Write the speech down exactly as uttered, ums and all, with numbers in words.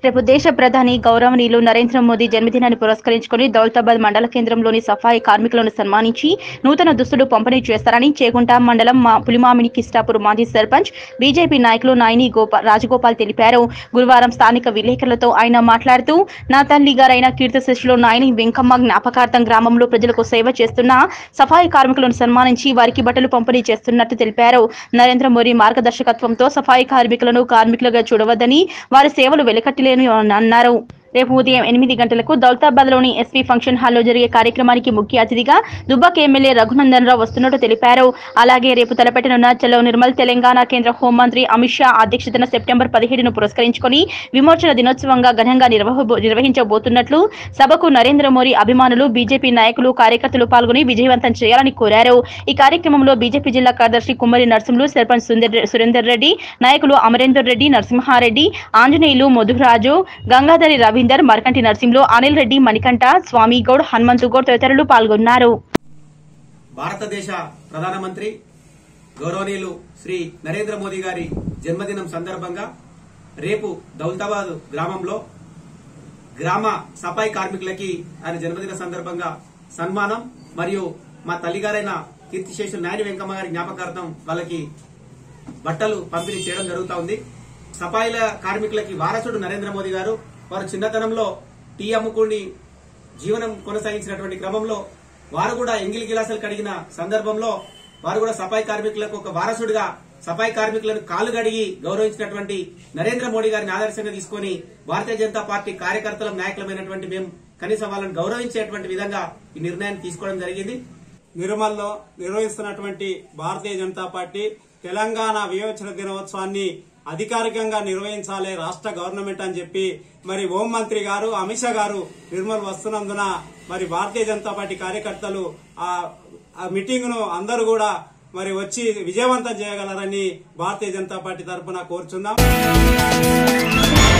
రేపు దేశ ప్రధాని గౌరవనీయులు నరేంద్ర మోదీ జన్మదినాన్ని పురస్కరించుకుని దౌలతాబాద్ మండల కేంద్రంలోని సఫాయి కార్మికులను సన్మానించి నూతన దుస్తులు పంపిణీ చేస్తారని చేగుంట మండలం పులిమామిడి కిస్టాపూర్ మాజీ సర్పంచ్ బీజేపీ నాయకులు నాయని రాజగోపాల్ తెలిపారు. గురువారం స్థానిక విలేకరులతో ఆయన మాట్లాడుతూ నా తల్లి గారైన కీర్తిశేషులు నాయని వెంకమ్మ జ్ఞాపకార్థం గ్రామంలో ప్రజలకు సేవ చేస్తున్న సఫాయి కార్మికులను సన్మానించి వారికి బట్టలు పంపిణీ చేస్తున్నట్టు తెలిపారు. నరేంద్ర మోదీ మార్గదర్శకత్వంతో సఫాయి కార్మికులను కార్మికులుగా చూడవద్దని వారి సేవలు వెలకట్టలేని అన్నారు. రేపు ఉదయం ఎనిమిది గంటలకు దౌలతాబాద్ లోని ఎస్పీ ఫంక్షన్ హాల్లో జరిగే కార్యక్రమానికి ముఖ్య అతిథిగా దుబ్బాక ఎమ్మెల్యే రఘునందన్ రావు వస్తున్నట్టు తెలిపారు. అలాగే రేపు తలపెట్టనున్న చలో నిర్మల్ తెలంగాణ కేంద్ర హోంమంత్రి అమిత్ షా అధ్యక్షతన సెప్టెంబర్ పదిహేడును పురస్కరించుకుని విమోచన దినోత్సవంగా ఘనంగా నిర్వహించబోతున్నట్లు సభకు నరేంద్ర మోదీ అభిమానులు బీజేపీ నాయకులు కార్యకర్తలు పాల్గొని విజయవంతం చేయాలని కోరారు. ఈ కార్యక్రమంలో బీజేపీ జిల్లా కార్యదర్శి కుమ్మరి నర్సింహులు, సర్పంచ్ సురేందర్ రెడ్డి, నాయకులు అమరేందర్ రెడ్డి, నరసింహారెడ్డి, ఆంజనేయులు, మధురాజు, గంగాధరి రవీందర్, మరకంటి నర్సింహులు, అనిల్ రెడ్డి, మణికంఠ, స్వామి గౌడ్, హనుమంతు గౌడ్ తదితరులు పాల్గొన్నారు. భారతదేశ ప్రధానమంత్రి గౌరవనీయులు శ్రీ నరేంద్ర మోదీ గారి జన్మదినం సందర్భంగా రేపు దౌలతాబాద్ గ్రామంలో గ్రామ సఫాయి కార్మికులకి ఆయన జన్మదిన సందర్భంగా సన్మానం మరియు మా తల్లిగారైన కీర్తిశేషులు నాయని వెంకమ్మ గారి జ్ఞాపకార్థం వాళ్ళకి బట్టలు పంపిణీ చేయడం జరుగుతా ఉంది. సఫాయిల కార్మికులకి వారసుడు నరేంద్ర మోదీ గారు వారు చిన్నతనంలో టీ అమ్ముకుని జీవనం కొనసాగించినటువంటి క్రమంలో వారు కూడా ఎంగిలి గిలాసులు కడిగిన సందర్భంలో వారు కూడా సఫాయి కార్మికులకు ఒక వారసుడిగా సఫాయి కార్మికులను కాలు కడిగి గౌరవించినటువంటి నరేంద్ర మోడీ గారిని ఆదర్శంగా తీసుకుని భారతీయ జనతా పార్టీ కార్యకర్తల నాయకులమైనటువంటి మేము కనీసం వాళ్ళని గౌరవించేటువంటి విధంగా ఈ నిర్ణయాన్ని తీసుకోవడం జరిగింది. నిర్మల్లో నిర్వహిస్తున్నటువంటి భారతీయ జనతా పార్టీ తెలంగాణ విమోచన దినోత్సవాన్ని అధికారికంగా నిర్వహించాలి రాష్ట్ర గవర్నమెంట్ అని చెప్పి మరి హోంమంత్రి గారు అమిత్ షా గారు నిర్మల్ వస్తున్నందున మరి భారతీయ జనతా పార్టీ కార్యకర్తలు ఆ మీటింగ్ ను అందరూ కూడా మరి వచ్చి విజయవంతం చేయగలరని భారతీయ జనతా పార్టీ తరఫున కోరుచున్నాం.